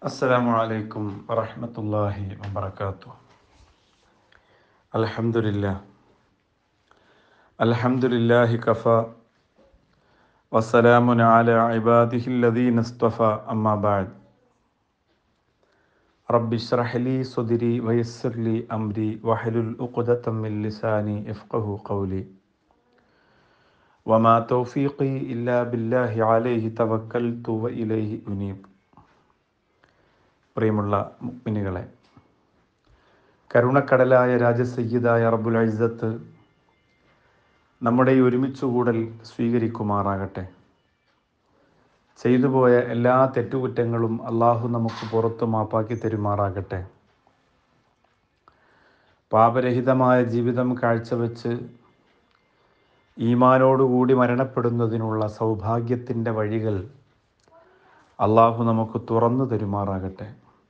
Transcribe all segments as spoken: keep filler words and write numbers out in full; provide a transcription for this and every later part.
അസ്സലാമു അലൈക്കും വറഹ്മത്തുള്ളാഹി വബറകാതുഹു. അൽഹംദുലില്ലാഹ് അൽഹംദുലില്ലാഹി കഫാ വസ്സലാമുൻ അലാ ഇബാദിഹില്ലദീന ഇസ്തഫാ അമ്മാ ബഅദ്. റബ്ബി ഇശ്റഹ് ലീ സ്വദ്രി വയസ്സിർ ലീ അംരി വഹ്ലുൽ ഉഖ്ദതം മിൻ ലിസാനി യഫ്ഖഹു ഖൗലി വമാ തൗഫീഖി ഇല്ലാ ബില്ലാഹി അലൈഹി തവക്കൽതു വഇലൈഹി ഉനീബ്. പ്രിയമുള്ള മുഅ്മിനുകളെ, കരുണക്കടലായ രാജസയ്യിദായ റബ്ബുൽ ഇസ്സത്ത് നമ്മുടെ ഈ ഒരുമിച്ചുകൂടൽ സ്വീകരിക്കുമാറാകട്ടെ. ചെയ്തുപോയ എല്ലാ തെറ്റുകുറ്റങ്ങളും അള്ളാഹു നമുക്ക് പുറത്തു മാപ്പാക്കി തരുമാറാകട്ടെ. പാപരഹിതമായ ജീവിതം കാഴ്ചവെച്ച് ഈമാനോടുകൂടി മരണപ്പെടുന്നതിനുള്ള സൗഭാഗ്യത്തിൻ്റെ വഴികൾ അള്ളാഹു നമുക്ക് തുറന്നു തരുമാറാകട്ടെ.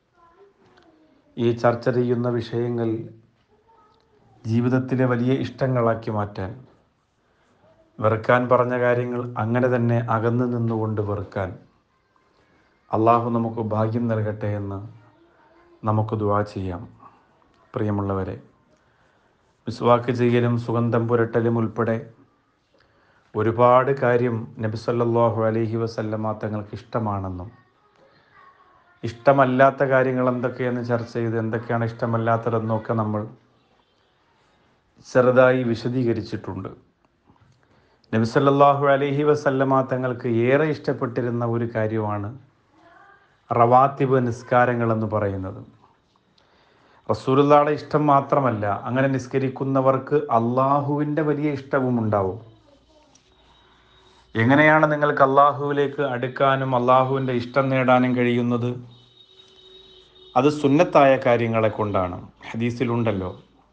ഈ ചർച്ച ചെയ്യുന്ന വിഷയങ്ങൾ ജീവിതത്തിലെ വലിയ ഇഷ്ടങ്ങളാക്കി മാറ്റാൻ, വെറുക്കാൻ പറഞ്ഞ കാര്യങ്ങൾ അങ്ങനെ തന്നെ അകന്നു നിന്നുകൊണ്ട് വെറുക്കാൻ അള്ളാഹു നമുക്ക് ഭാഗ്യം നൽകട്ടെ എന്ന് നമുക്ക് ദുആ ചെയ്യാം. പ്രിയമുള്ളവരെ, മിസ്വാക്ക് ചെയ്യലും സുഗന്ധം പുരട്ടലും ഉൾപ്പെടെ ഒരുപാട് കാര്യം നബി സല്ലല്ലാഹു അലൈഹി വസല്ലമ തങ്ങൾക്ക് ഇഷ്ടമാണെന്നും ഇഷ്ടമല്ലാത്ത കാര്യങ്ങൾ എന്തൊക്കെയെന്ന് ചർച്ച ചെയ്ത് എന്തൊക്കെയാണ് ഇഷ്ടമല്ലാത്തതെന്നൊക്കെ നമ്മൾ ചെറുതായി വിശദീകരിച്ചിട്ടുണ്ട്. നബി സല്ലല്ലാഹു അലൈഹി വസല്ലമ തങ്ങൾക്ക് ഏറെ ഇഷ്ടപ്പെട്ടിരുന്ന ഒരു കാര്യമാണ് റവാത്തിബ് നിസ്കാരങ്ങൾ എന്ന് പറയുന്നത്. റസൂലുള്ളാഹിയുടെ ഇഷ്ടം മാത്രമല്ല, അങ്ങനെ നിസ്കരിക്കുന്നവർക്ക് അള്ളാഹുവിൻ്റെ വലിയ ഇഷ്ടവും ഉണ്ടാവും. എങ്ങനെയാണ് നിങ്ങൾക്ക് അള്ളാഹുവിലേക്ക് അടുക്കാനും അള്ളാഹുവിൻ്റെ ഇഷ്ടം നേടാനും കഴിയുന്നത്? അത് സുന്നത്തായ കാര്യങ്ങളെ കൊണ്ടാണ്. ഹദീസിലുണ്ടല്ലോ,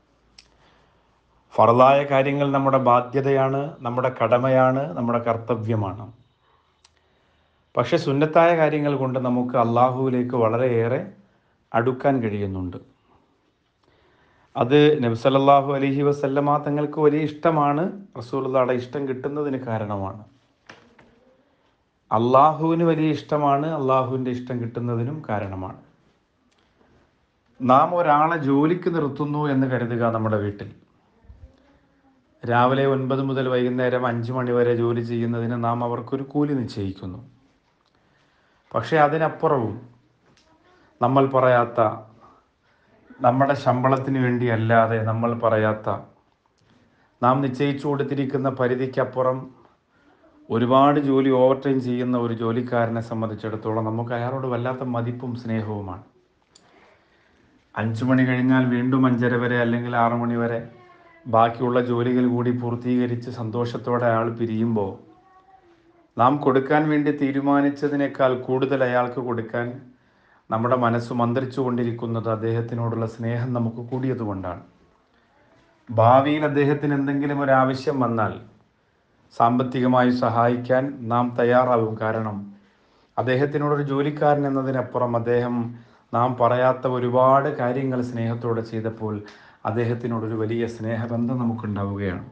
ഫർളായ കാര്യങ്ങൾ നമ്മുടെ ബാധ്യതയാണ്, നമ്മുടെ കടമയാണ്, നമ്മുടെ കർത്തവ്യമാണ്. പക്ഷെ സുന്നത്തായ കാര്യങ്ങൾ കൊണ്ട് നമുക്ക് അള്ളാഹുവിലേക്ക് വളരെയേറെ അടുക്കാൻ കഴിയുന്നുണ്ട്. അത് നബി സല്ലല്ലാഹു അലൈഹി വസല്ലമ തങ്ങൾക്ക് വലിയ ഇഷ്ടമാണ്. റസൂലുള്ളാഹിയുടെ ഇഷ്ടം കിട്ടുന്നതിന് കാരണമാണ്. അള്ളാഹുവിന് വലിയ ഇഷ്ടമാണ്, അള്ളാഹുവിൻ്റെ ഇഷ്ടം കിട്ടുന്നതിനും കാരണമാണ്. നാം ഒരാളെ ജോലിക്ക് നിർത്തുന്നു എന്ന് കരുതുക. നമ്മുടെ വീട്ടിൽ രാവിലെ ഒൻപത് മുതൽ വൈകുന്നേരം അഞ്ച് മണി വരെ ജോലി ചെയ്യുന്നതിന് നാം അവർക്കൊരു കൂലി നിശ്ചയിക്കുന്നു. പക്ഷേ അതിനപ്പുറവും നമ്മൾ പറയാത്ത, നമ്മുടെ ശമ്പളത്തിന് വേണ്ടി അല്ലാതെ നമ്മൾ പറയാത്ത, നാം നിശ്ചയിച്ചു കൊടുത്തിരിക്കുന്ന പരിധിക്കപ്പുറം ഒരുപാട് ജോലി ഓവർ ടൈം ചെയ്യുന്ന ഒരു ജോലിക്കാരനെ സംബന്ധിച്ചിടത്തോളം നമുക്ക് അയാളോട് വല്ലാത്ത മതിപ്പും സ്നേഹവുമാണ്. അഞ്ചു മണി കഴിഞ്ഞാൽ വീണ്ടും അഞ്ചര വരെ അല്ലെങ്കിൽ ആറു മണി വരെ ബാക്കിയുള്ള ജോലികൾ കൂടി പൂർത്തീകരിച്ച് സന്തോഷത്തോടെ അയാൾ പിരിയുമ്പോൾ നാം കൊടുക്കാൻ വേണ്ടി തീരുമാനിച്ചതിനേക്കാൾ കൂടുതൽ അയാൾക്ക് കൊടുക്കാൻ നമ്മുടെ മനസ്സ് മന്ത്രിച്ചു കൊണ്ടിരിക്കുന്നത് അദ്ദേഹത്തിനോടുള്ള സ്നേഹം നമുക്ക് കൂടിയതുകൊണ്ടാണ്. ഭാവിയിൽ അദ്ദേഹത്തിന് എന്തെങ്കിലും ഒരു ആവശ്യം വന്നാൽ സാമ്പത്തികമായി സഹായിക്കാൻ നാം തയ്യാറാവും. കാരണം അദ്ദേഹത്തിനോടൊരു ജോലിക്കാരൻ എന്നതിനപ്പുറം അദ്ദേഹം നാം പറയാത്ത ഒരുപാട് കാര്യങ്ങൾ സ്നേഹത്തോടെ ചെയ്തപ്പോൾ അദ്ദേഹത്തിനോടൊരു വലിയ സ്നേഹബന്ധം നമുക്കുണ്ടാവുകയാണ്.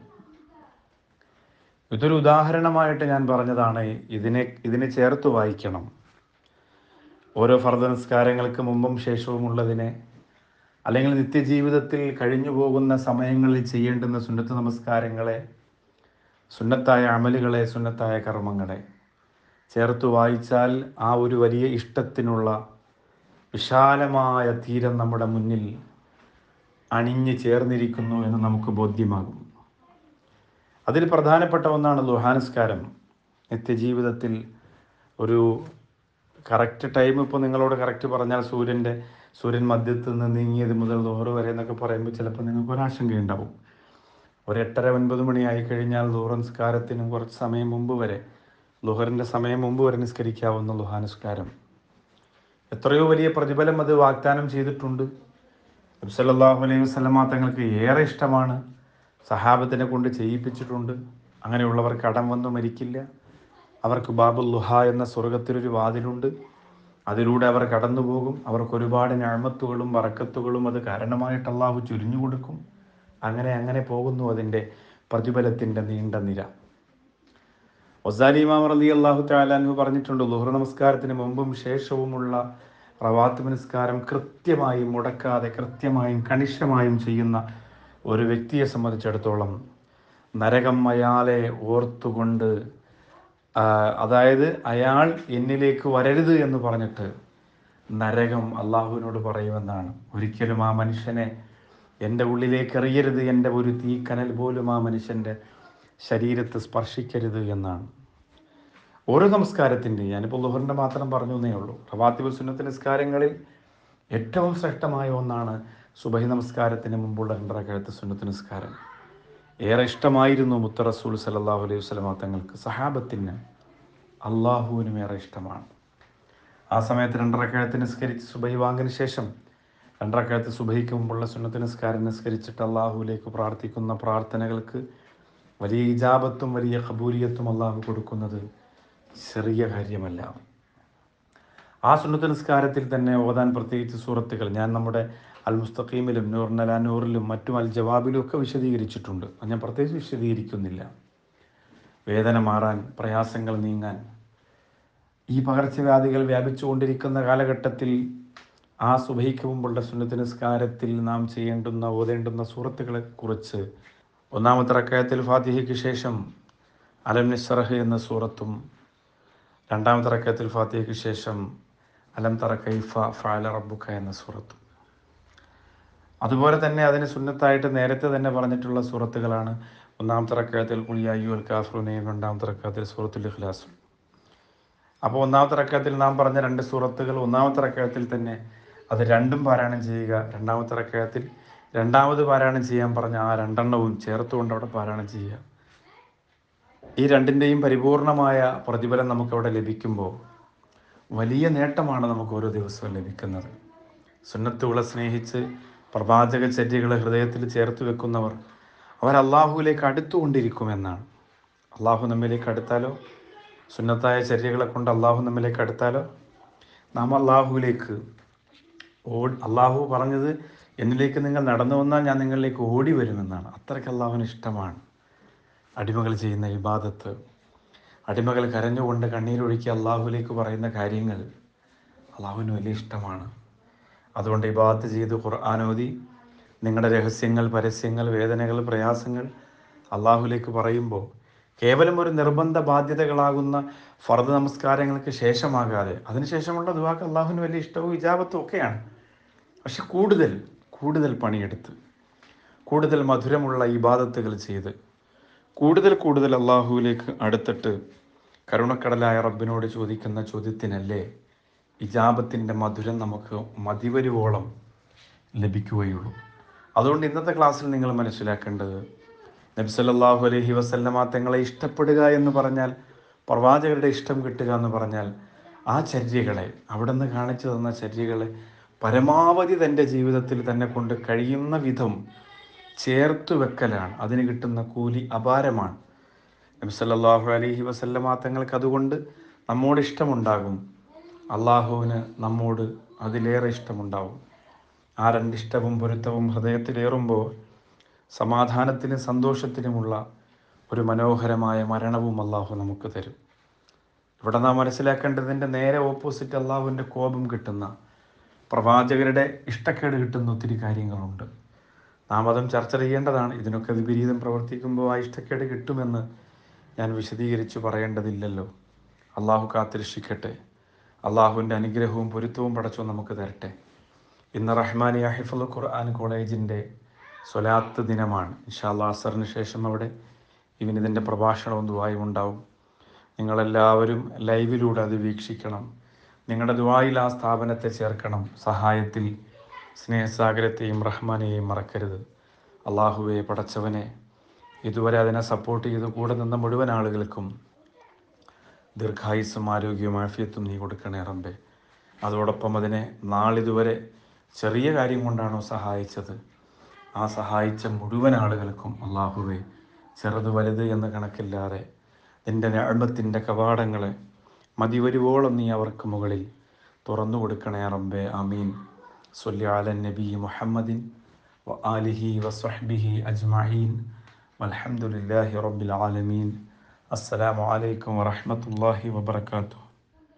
ഇതൊരു ഉദാഹരണമായിട്ട് ഞാൻ പറഞ്ഞതാണ്. ഇതിനെ ഇതിനെ ചേർത്ത് വായിക്കണം. ഓരോ ഫർദ് നിസ്കാരങ്ങൾക്ക് മുമ്പും ശേഷവും ഉള്ളതിനെ, അല്ലെങ്കിൽ നിത്യജീവിതത്തിൽ കഴിഞ്ഞു പോകുന്ന സമയങ്ങളിൽ ചെയ്യേണ്ടുന്ന സുന്നത്ത് നമസ്കാരങ്ങളെ, സുന്നത്തായ അമലുകളെ, സുന്നത്തായ കർമ്മങ്ങളെ ചേർത്ത് വായിച്ചാൽ ആ ഒരു വലിയ ഇഷ്ടത്തിനുള്ള വിശാലമായ തീരം നമ്മുടെ മുന്നിൽ അണിഞ്ഞ് ചേർന്നിരിക്കുന്നു എന്ന് നമുക്ക് ബോധ്യമാകും. അതിൽ പ്രധാനപ്പെട്ട ഒന്നാണ് ദുഹാ നിസ്കാരം. നിത്യജീവിതത്തിൽ ഒരു കറക്റ്റ് ടൈം, ഇപ്പോൾ നിങ്ങളോട് കറക്റ്റ് പറഞ്ഞാൽ സൂര്യൻ്റെ സൂര്യൻ മധ്യത്തിൽ നിന്ന് നീങ്ങിയത് മുതൽ ദുഹർ വരെ എന്നൊക്കെ പറയുമ്പോൾ ചിലപ്പോൾ നിങ്ങൾക്ക് ഒരാശങ്കയുണ്ടാവും. ഒരു എട്ടര ഒൻപത് മണിയായി കഴിഞ്ഞാൽ ദുഹർ നിസ്കാരത്തിന് കുറച്ച് സമയം മുമ്പ് വരെ, ദുഹറിൻ്റെ സമയം മുമ്പ് വരെ നിസ്കരിക്കാവുന്ന ദുഹാ നിസ്കാരം എത്രയോ വലിയ പ്രതിഫലം അത് വാഗ്ദാനം ചെയ്തിട്ടുണ്ട്. നബി സല്ലല്ലാഹു അലൈഹി വസല്ലമ തങ്ങൾക്ക് ഏറെ ഇഷ്ടമാണ്. സഹാബത്തിനെ കൊണ്ട് ചെയ്യിപ്പിച്ചിട്ടുണ്ട്. അങ്ങനെയുള്ളവർ കടം വന്നു മരിക്കില്ല. അവർക്ക് ബാബുൽ ലുഹാ എന്ന സ്വർഗത്തിലൊരു വാതിലുണ്ട്. അതിലൂടെ അവർ കടന്നു പോകും. അവർക്ക് ഒരുപാട് നിഅമത്തുകളും ബറക്കത്തുകളും അത് കാരണമായിട്ട് അള്ളാഹു ചുരിഞ്ഞു കൊടുക്കും. അങ്ങനെ അങ്ങനെ പോകുന്നു അതിൻ്റെ പ്രതിഫലത്തിൻ്റെ നീണ്ട നിര. ഗസാലി ഇമാം റളിയല്ലാഹു തആല അൻഹു പറഞ്ഞിട്ടുണ്ട്, ളുഹർ നമസ്കാരത്തിന് മുമ്പും ശേഷവുമുള്ള റവാത്തിബ് നിസ്കാരം കൃത്യമായും മുടക്കാതെ കൃത്യമായും കണിശമായും ചെയ്യുന്ന ഒരു വ്യക്തിയെ സംബന്ധിച്ചിടത്തോളം നരകം അയാളെ ഓർത്തുകൊണ്ട്, അതായത് അയാൾ എന്നിലേക്ക് വരരുത് എന്ന് പറഞ്ഞിട്ട് നരകം അള്ളാഹുവിനോട് പറയുമെന്നാണ്. ഒരിക്കലും ആ മനുഷ്യനെ എൻ്റെ ഉള്ളിലേക്ക് എറിയരുത്, എൻ്റെ ഒരു തീക്കനൽ പോലും ആ മനുഷ്യൻ്റെ ശരീരത്തെ സ്പർശിക്കരുത് എന്നാണ്. ഓരോ നമസ്കാരത്തിൻ്റെ, ഞാനിപ്പോൾ ളുഹറിൻ്റെ മാത്രം പറഞ്ഞു എന്നേ ഉള്ളൂ. റവാത്തിബ് സുന്നത്ത് നിസ്കാരങ്ങളിൽ ഏറ്റവും ശ്രേഷ്ഠമായ ഒന്നാണ് സുബഹി നമസ്കാരത്തിന് മുമ്പുള്ള രണ്ട് റക്അത്ത് സുന്നത്ത് നിസ്കാരം. ഏറെ ഇഷ്ടമായിരുന്നു മുത്ത റസൂൽ സല്ലല്ലാഹു അലൈഹി വസല്ലം തങ്ങൾക്ക്, സഹാബത്തിന്, അള്ളാഹുവിനും ഏറെ ഇഷ്ടമാണ്. ആ സമയത്ത് രണ്ട് റക്അത്ത് നിസ്കരിച്ച് സുബഹി വാങ്ങിന് ശേഷം രണ്ട് റക്അത്ത് സുബഹിക്ക് മുമ്പുള്ള സുന്നത്ത് നിസ്കാരം നിസ്കരിച്ചിട്ട് അള്ളാഹുവിലേക്ക് പ്രാർത്ഥിക്കുന്ന പ്രാർത്ഥനകൾക്ക് വലിയ ഇജാബത്തും വലിയ ഖബൂലിയത്തും അള്ളാഹു കൊടുക്കുന്നത് ചെറിയ കാര്യമല്ല. ആ സുന്നത്ത് നിസ്കാരത്തിൽ തന്നെ ഓതാൻ പ്രത്യേകിച്ച് സൂറത്തുകൾ ഞാൻ നമ്മുടെ അൽ മുസ്തഖീമിലും നൂറുൽ നൂറിലും മറ്റും അൽ ജവാബിലും ഒക്കെ വിശദീകരിച്ചിട്ടുണ്ട്. അത് ഞാൻ പ്രത്യേകിച്ച് വിശദീകരിക്കുന്നില്ല. വേദന മാറാൻ, പ്രയാസങ്ങൾ നീങ്ങാൻ, ഈ പകർച്ചവ്യാധികൾ വ്യാപിച്ചുകൊണ്ടിരിക്കുന്ന കാലഘട്ടത്തിൽ ആ സുബഹിക്ക് മുമ്പുള്ള സുന്നത്ത് നിസ്കാരത്തിൽ നാം ചെയ്യേണ്ടുന്ന ഓതേണ്ടുന്ന സൂറത്തുകളെ കുറിച്ച് ഒന്നാമത്തെ റക്അത്തിൽ ഫാത്തിഹയ്ക്ക് ശേഷം അലം നശ്റഹ് എന്ന സൂറത്തും, രണ്ടാമത്തെ റക്അത്തിൽ ഫാത്തിഹയ്ക്ക് ശേഷം അലം തറ കൈഫ ഫഅല റബ്ബുക എന്ന സൂറത്തും, അതുപോലെ തന്നെ അതിന് സുന്നത്തായിട്ട് നേരത്തെ തന്നെ പറഞ്ഞിട്ടുള്ള സൂറത്തുകളാണ് ഒന്നാമത്തെ റക്അത്തിൽ ഖുൽ യാ അയ്യുഹൽ കാഫിറൂനയും രണ്ടാമത്തെ റക്അത്തിൽ സൂറത്തുൽ ഇഖ്ലാസും. അപ്പോൾ ഒന്നാമത്തെ റക്അത്തിൽ നാം പറഞ്ഞ രണ്ട് സൂറത്തുകൾ ഒന്നാമത്തെ റക്അത്തിൽ തന്നെ അത് രണ്ടും പാരായണം ചെയ്യുക, രണ്ടാമത്തെ റക്അത്തിൽ രണ്ടാമത് പാരായണം ചെയ്യാൻ പറഞ്ഞ ആ രണ്ടെണ്ണവും ചേർത്തുകൊണ്ട് അവിടെ പാരായണം ചെയ്യുക. ഈ രണ്ടിൻ്റെയും പരിപൂർണമായ പ്രതിഫലം നമുക്കവിടെ ലഭിക്കുമ്പോൾ വലിയ നേട്ടമാണ് നമുക്ക് ഓരോ ദിവസവും ലഭിക്കുന്നത്. സുന്നത്തുകളെ സ്നേഹിച്ച് പ്രവാചക ചര്യകളെ ഹൃദയത്തിൽ ചേർത്ത് വെക്കുന്നവർ അവർ അള്ളാഹുവിലേക്ക് അടുത്തുകൊണ്ടിരിക്കുമെന്നാണ്. അള്ളാഹു നമ്മിലേക്ക് അടുത്താലോ, സുന്നത്തായ ചര്യകളെ കൊണ്ട് അള്ളാഹു നമ്മിലേക്ക് അടുത്താലോ നാം അള്ളാഹുവിലേക്ക് ഓടി, അള്ളാഹു പറഞ്ഞത് എന്നിലേക്ക് നിങ്ങൾ നടന്നു വന്നാൽ ഞാൻ നിങ്ങളിലേക്ക് ഓടി വരുമെന്നാണ്. അത്രയ്ക്ക് അള്ളാഹുവിന് ഇഷ്ടമാണ് അടിമകൾ ചെയ്യുന്ന ഇബാദത്ത്. അടിമകൾ കരഞ്ഞുകൊണ്ട് കണ്ണീരൊഴുക്കി അള്ളാഹുവിലേക്ക് പറയുന്ന കാര്യങ്ങൾ അള്ളാഹുവിന് വലിയ ഇഷ്ടമാണ്. അതുകൊണ്ട് ഇബാദത്ത് ചെയ്ത് ഖുർആനോദി നിങ്ങളുടെ രഹസ്യങ്ങൾ, പരസ്യങ്ങൾ, വേദനകൾ, പ്രയാസങ്ങൾ അള്ളാഹുവിലേക്ക് പറയുമ്പോൾ കേവലം ഒരു നിർബന്ധ ബാധ്യതകളാകുന്ന ഫർദ് നമസ്കാരങ്ങൾക്ക് ശേഷമാകാതെ അതിനുശേഷമുള്ള ദുആക്ക് അള്ളാഹുവിന് വലിയ ഇഷ്ടവും ഇജാബത്തും ഒക്കെയാണ്. പക്ഷെ കൂടുതൽ കൂടുതൽ പണിയെടുത്ത് കൂടുതൽ മധുരമുള്ള ഇബാദത്തുകൾ ചെയ്ത് കൂടുതൽ കൂടുതൽ അള്ളാഹുവിലേക്ക് അടുത്തിട്ട് കരുണക്കടലായ റബ്ബിനോട് ചോദിക്കുന്ന ചോദ്യത്തിനല്ലേ ഇജാബത്തിൻ്റെ മധുരം നമുക്ക് മതിവരുവോളം ലഭിക്കുകയുള്ളൂ. അതുകൊണ്ട് ഇന്നത്തെ ക്ലാസ്സിൽ നിങ്ങൾ മനസ്സിലാക്കേണ്ടത്, നബി സല്ലല്ലാഹു അലൈഹി വസല്ലമ തങ്ങളെ ഇഷ്ടപ്പെടുക എന്ന് പറഞ്ഞാൽ, പ്രവാചകരുടെ ഇഷ്ടം കിട്ടുക എന്ന് പറഞ്ഞാൽ ആ ചര്യകളെ, അവിടെ നിന്ന് കാണിച്ചു തന്ന ചര്യകളെ പരമാവധി തൻ്റെ ജീവിതത്തിൽ തന്നെ കൊണ്ട് കഴിയുന്ന വിധം ചേർത്ത് വെക്കലാണ്. അതിന് കിട്ടുന്ന കൂലി അപാരമാണ്. നബി സല്ലല്ലാഹു അലൈഹി വസല്ലമ തങ്ങൾക്ക് അതുകൊണ്ട് നമ്മോട് ഇഷ്ടമുണ്ടാകും, അള്ളാഹുവിന് നമ്മോട് അതിലേറെ ഇഷ്ടമുണ്ടാവും. ആ രണ്ടിഷ്ടവും പൊരുത്തവും ഹൃദയത്തിലേറുമ്പോൾ സമാധാനത്തിനും സന്തോഷത്തിനുമുള്ള ഒരു മനോഹരമായ മരണവും അള്ളാഹു നമുക്ക് തരും. ഇവിടെ നാം മനസ്സിലാക്കേണ്ടതിൻ്റെ നേരെ ഓപ്പോസിറ്റ് അള്ളാഹുവിൻ്റെ കോപം കിട്ടുന്ന, പ്രവാചകരുടെ ഇഷ്ടക്കേട് കിട്ടുന്ന ഒത്തിരി കാര്യങ്ങളുണ്ട്. നാം അതും ചർച്ച ചെയ്യേണ്ടതാണ്. ഇതിനൊക്കെ വിപരീതം പ്രവർത്തിക്കുമ്പോൾ ആ ഇഷ്ടക്കേട് കിട്ടുമെന്ന് ഞാൻ വിശദീകരിച്ച് പറയേണ്ടതില്ലല്ലോ. അള്ളാഹു കാത്തിരക്ഷിക്കട്ടെ. അള്ളാഹുവിൻ്റെ അനുഗ്രഹവും പൊരുത്തവും പടച്ചോ നമുക്ക് തരട്ടെ. ഇന്ന് റഹ്മാനിയ ഹിഫ്ളുൽ ഖുർആൻ കോളേജിൻ്റെ സ്വലാത്ത് ദിനമാണ്. ഇൻഷാ അല്ലാഹ് അസറിന് ശേഷം അവിടെ ഇവനിതിൻ്റെ പ്രഭാഷണവും ദുആയും ഉണ്ടാവും. നിങ്ങളെല്ലാവരും ലൈവിലൂടെ അത് വീക്ഷിക്കണം. നിങ്ങളുടെ ദുആയിൽ ആ സ്ഥാപനത്തെ ചേർക്കണം. സഹായത്തിൽ സ്നേഹസാഗരത്തെയും റഹ്മാനെയും മറക്കരുത്. അള്ളാഹുവെ പടച്ചവനെ, ഇതുവരെ അതിനെ സപ്പോർട്ട് ചെയ്ത് കൂടെ നിന്ന മുഴുവൻ ആളുകൾക്കും ദീർഘായുസ്സും ആരോഗ്യവും ആഫിയത്തും നീ കൊടുക്കണേ റബ്ബേ. അതോടൊപ്പം അതിനെ നാളിതുവരെ ചെറിയ കാര്യം കൊണ്ടാണോ സഹായിച്ചത്, ആ സഹായിച്ച മുഴുവൻ ആളുകൾക്കും അള്ളാഹുവെ ചെറുത് വലുത് എന്ന കണക്കില്ലാതെ നിൻ്റെ നിഅമത്തിൻ്റെ കവാടങ്ങളെ മതിവരുവോളം നീ അവർക്ക് മുകളിൽ തുറന്നു കൊടുക്കണേ റബ്ബേ. ആമീൻ. സ്വല്ലി അലൻ നബി മുഹമ്മദിൻ വ ആലിഹി വസ്വഹ്ബിഹി അജ്മഈൻ വൽഹംദുലില്ലാഹി റബ്ബിൽ ആലമീൻ. അസ്സലാമു അലൈക്കും വറഹ്മത്തുള്ളാഹി വബറകാതുഹു.